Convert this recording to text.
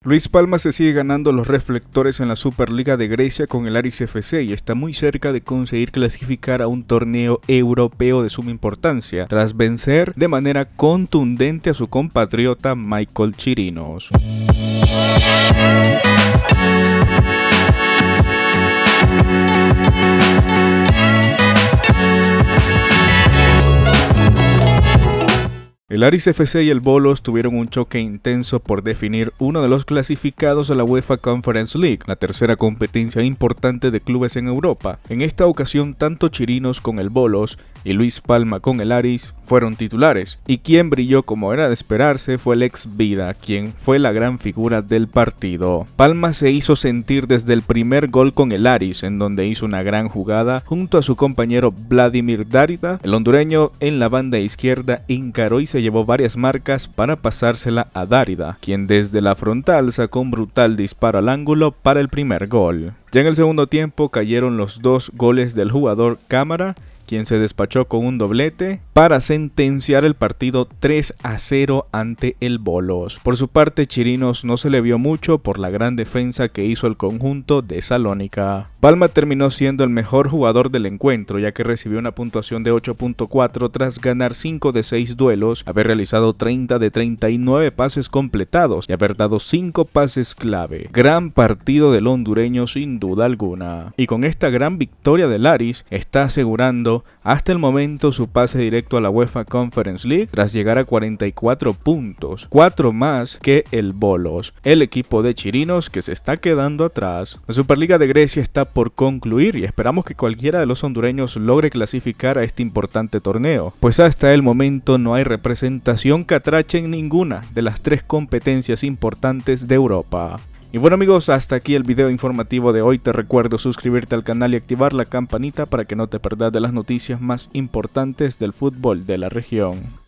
Luis Palma se sigue ganando los reflectores en la Superliga de Grecia con el Aris FC y está muy cerca de conseguir clasificar a un torneo europeo de suma importancia, tras vencer de manera contundente a su compatriota Michael Chirinos. El Aris FC y el Volos tuvieron un choque intenso por definir uno de los clasificados a la UEFA Conference League, la tercera competencia importante de clubes en Europa. En esta ocasión, tanto Chirinos con el Volos y Luis Palma con el Aris fueron titulares, y quien brilló como era de esperarse fue el ex Vida, quien fue la gran figura del partido. Palma se hizo sentir desde el primer gol con el Aris, en donde hizo una gran jugada junto a su compañero Vladimir Dárida. El hondureño en la banda izquierda encaró y se llevó varias marcas para pasársela a Dárida, quien desde la frontal sacó un brutal disparo al ángulo para el primer gol. Ya en el segundo tiempo cayeron los dos goles del jugador Cámara, quien se despachó con un doblete para sentenciar el partido 3-0 ante el Volos. Por su parte, Chirinos no se le vio mucho por la gran defensa que hizo el conjunto de Salónica. Palma terminó siendo el mejor jugador del encuentro, ya que recibió una puntuación de 8.4 tras ganar 5 de 6 duelos, haber realizado 30 de 39 pases completados y haber dado 5 pases clave. Gran partido del hondureño sin duda alguna. Y con esta gran victoria del Aris, está asegurando hasta el momento su pase directo a la UEFA Conference League tras llegar a 44 puntos, 4 más que el Volos, el equipo de Chirinos que se está quedando atrás. La Superliga de Grecia está por concluir y esperamos que cualquiera de los hondureños logre clasificar a este importante torneo, pues hasta el momento no hay representación catracha en ninguna de las 3 competencias importantes de Europa. Y bueno amigos, hasta aquí el video informativo de hoy. Te recuerdo suscribirte al canal y activar la campanita para que no te perdas de las noticias más importantes del fútbol de la región.